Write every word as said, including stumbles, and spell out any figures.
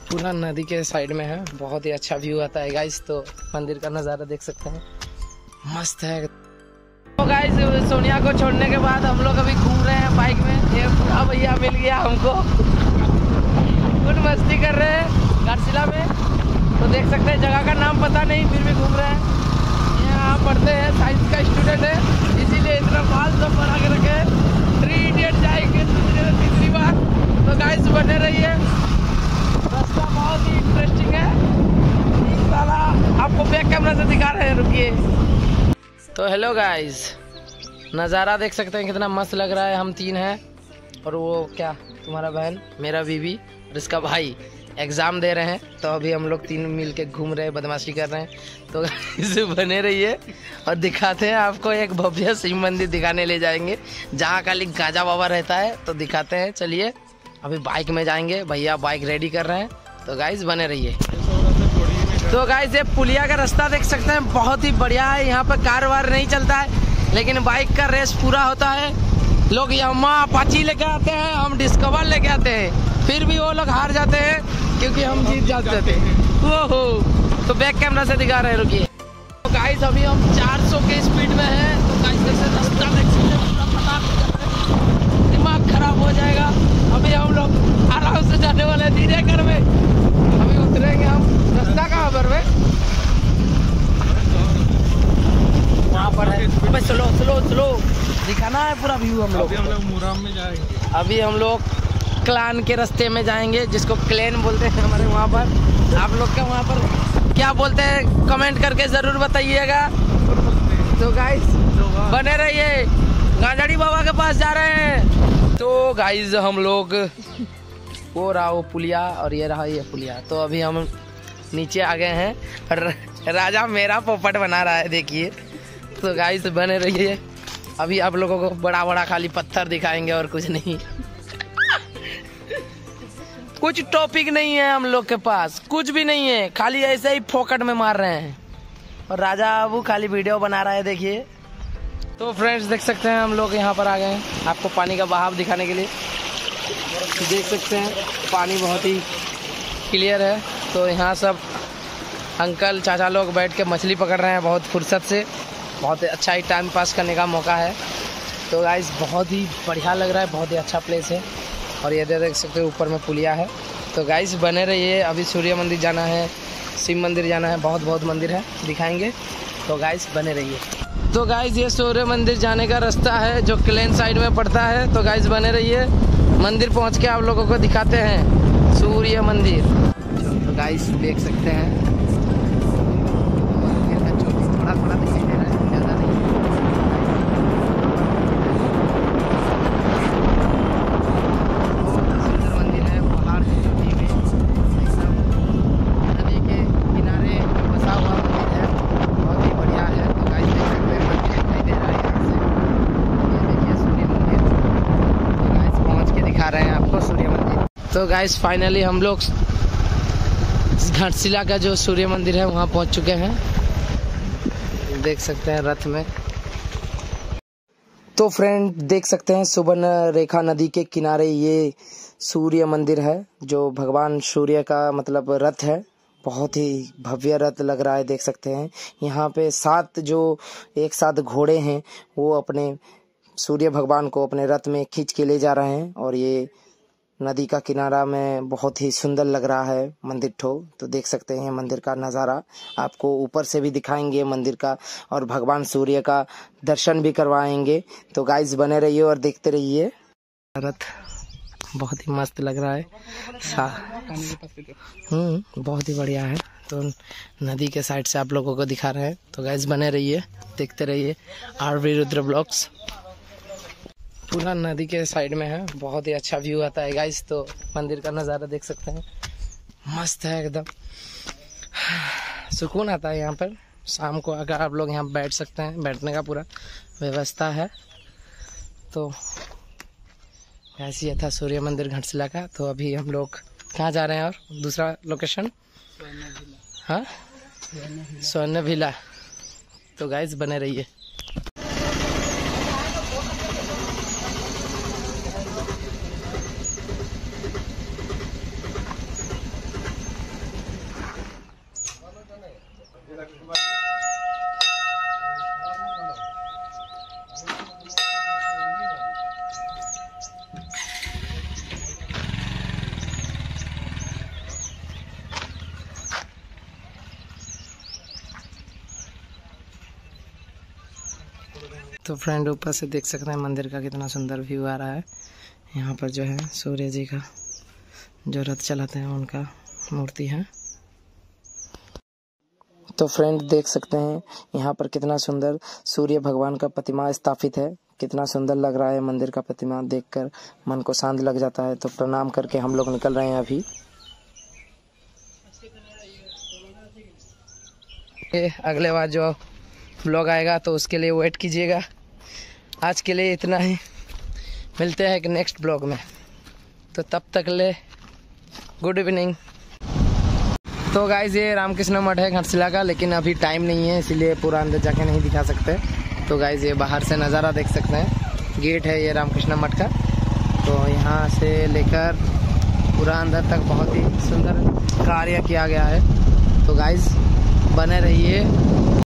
पूरा नदी के साइड में है, बहुत ही अच्छा व्यू आता है गाइस। तो मंदिर का नज़ारा देख सकते हैं, मस्त है। तो गाइस सोनिया को छोड़ने के बाद हम लोग अभी घूम रहे हैं बाइक में। ये पूरा भैया मिल गया हमको, कुछ मस्ती कर रहे हैं घाटशिला में। तो देख सकते हैं, जगह का नाम पता नहीं फिर भी घूम रहे हैं। यहाँ पढ़ते हैं, साइंस का स्टूडेंट है, इसीलिए इतना बाल सब बना के रखे। थ्री इडियट जाएंगे तीसरी बार। तो गाइस बने रहिए, रास्ता बहुत ही इंटरेस्टिंग है। साला आपको बैक कैमरा से दिखा रहे हैं, रुकिए। तो हेलो गाइस, नज़ारा देख सकते हैं कितना मस्त लग रहा है। हम तीन हैं और वो क्या तुम्हारा बहन, मेरा बीवी और इसका भाई एग्ज़ाम दे रहे हैं। तो अभी हम लोग तीन मिल के घूम रहे हैं, बदमाशी कर रहे हैं। तो इसे बने रहिए और दिखाते हैं आपको एक भव्य शिव मंदिर दिखाने ले जाएंगे, जहाँ खाली गाजा बाबा रहता है। तो दिखाते हैं, चलिए। अभी बाइक में जाएंगे, भैया बाइक रेडी कर रहे हैं। तो गाइस बने रहिए। तो गाइस ये पुलिया का रास्ता देख सकते हैं, बहुत ही बढ़िया है। यहाँ पर कार वार नहीं चलता है, लेकिन बाइक का रेस पूरा होता है। लोग यामा अपाची लेके आते हैं, हम डिस्कवर लेके आते हैं, फिर भी वो लोग हार जाते हैं क्योंकि हम जीत जाते थे। ओहो, तो बैक कैमरा से दिखा रहे हैं, रुकिए। तो गाइस अभी हम चार सौ के स्पीड में हैं। तो गाइस जैसे रास्ता देख सकते हैं, पूरा पता दिमाग खराब हो जाएगा। अभी हम लोग आराम से जाने वाले हैं, धीरे कर में अभी उतरेंगे हम। रास्ता कहाँ पर है? वहाँ पर है। अबे स्लो स्लो स्लो दिखाना है पूरा व्यू। हम लोग हम लोग मुराम में जाएंगे। अभी हम लोग क्लान के रास्ते में जाएंगे, जिसको क्लेन बोलते हैं हमारे वहाँ पर। आप लोग का वहाँ पर क्या बोलते हैं कमेंट करके ज़रूर बताइएगा। तो गाइस बने रहिए, गांजाड़ी बाबा के पास जा रहे हैं। तो गाइस हम लोग, वो रहा वो पुलिया और ये रहा ये पुलिया। तो अभी हम नीचे आ गए हैं और राजा मेरा पोपट बना रहा है, देखिए। तो गाइस बने रहिए, अभी आप लोगों को बड़ा बड़ा खाली पत्थर दिखाएंगे और कुछ नहीं। कुछ टॉपिक नहीं है हम लोग के पास, कुछ भी नहीं है, खाली ऐसे ही फोकट में मार रहे हैं। और राजा बाबू खाली वीडियो बना रहा है, देखिए। तो फ्रेंड्स देख सकते हैं, हम लोग यहाँ पर आ गए हैं आपको पानी का बहाव दिखाने के लिए। देख सकते हैं पानी बहुत ही क्लियर है। तो यहाँ सब अंकल चाचा लोग बैठ के मछली पकड़ रहे हैं बहुत फुर्सत से। बहुत अच्छा ही टाइम पास करने का मौका है। तो गाइस बहुत ही बढ़िया लग रहा है, बहुत ही अच्छा प्लेस है। और ये देख सकते हैं ऊपर में पुलिया है। तो गाइस बने रहिए, अभी सूर्य मंदिर जाना है, शिव मंदिर जाना है, बहुत बहुत मंदिर है, दिखाएंगे। तो गाइस बने रहिए। तो गाइस ये सूर्य मंदिर जाने का रास्ता है जो क्लेन साइड में पड़ता है। तो गाइस बने रहिए, मंदिर पहुंच के आप लोगों को दिखाते हैं सूर्य मंदिर। तो गाइस देख सकते हैं, थोड़ा थोड़ा दिखाई दे रहा है, ज़्यादा नहीं। बहुत सुंदर मंदिर है, पहाड़ की चोटी में, एकदम नदी के किनारे बसा हुआ मंदिर है, बहुत ही बढ़िया है। तो गाइस देख सकते हैं, मंदिर दिखाई दे रहा है यहाँ से, ये देखिए सूर्य मंदिर। तो गाइस पहुँच के दिखा रहे हैं आपको सूर्य मंदिर। तो गाइस फाइनली हम लोग घाटशिला का जो सूर्य मंदिर है वहाँ पहुँच चुके हैं, देख सकते हैं रथ में। तो फ्रेंड देख सकते हैं सुवर्ण रेखा नदी के किनारे ये सूर्य मंदिर है, जो भगवान सूर्य का मतलब रथ है। बहुत ही भव्य रथ लग रहा है, देख सकते हैं। यहाँ पे सात जो एक साथ घोड़े हैं वो अपने सूर्य भगवान को अपने रथ में खींच के ले जा रहे हैं। और ये नदी का किनारा में बहुत ही सुंदर लग रहा है मंदिर ठो। तो देख सकते हैं मंदिर का नज़ारा, आपको ऊपर से भी दिखाएंगे मंदिर का, और भगवान सूर्य का दर्शन भी करवाएंगे। तो गाइस बने रहिए और देखते रहिए। रथ बहुत ही मस्त लग रहा है, हम्म बहुत ही बढ़िया है। तो नदी के साइड से आप लोगों को दिखा रहे हैं। तो गाइस बने रहिए, देखते रहिए आरवी रुद्र ब्लॉग्स। पूरा नदी के साइड में है, बहुत ही अच्छा व्यू आता है गाइस। तो मंदिर का नज़ारा देख सकते हैं, मस्त है एकदम, सुकून आता है यहाँ पर। शाम को अगर आप लोग यहाँ बैठ सकते हैं, बैठने का पूरा व्यवस्था है। तो ऐसे ही था सूर्य मंदिर घाटशिला का। तो अभी हम लोग कहाँ जा रहे हैं और दूसरा लोकेशन, हाँ स्वर्ण विला। तो गाइस बने रहिए। तो फ्रेंड ऊपर से देख सकते हैं मंदिर का कितना सुंदर व्यू आ रहा है। यहाँ पर जो है सूर्य जी का जो रथ चलाते हैं उनका मूर्ति है। तो फ्रेंड देख सकते हैं यहाँ पर कितना सुंदर सूर्य भगवान का प्रतिमा स्थापित है। कितना सुंदर लग रहा है मंदिर का प्रतिमा, देखकर मन को शांत लग जाता है। तो प्रणाम करके हम लोग निकल रहे हैं अभी। अगले बार जो व्लॉग आएगा तो उसके लिए वेट कीजिएगा। आज के लिए इतना ही, मिलते हैं एक नेक्स्ट ब्लॉग में। तो तब तक ले गुड इवनिंग। तो गाइज ये रामकृष्ण मठ है घाटशिला का, लेकिन अभी टाइम नहीं है इसीलिए पूरा अंदर जाके नहीं दिखा सकते। तो गाइज ये बाहर से नज़ारा देख सकते हैं, गेट है ये रामकृष्ण मठ का। तो यहाँ से लेकर पूरा अंदर तक बहुत ही सुंदर कार्य किया गया है। तो गाइज बने रहिए।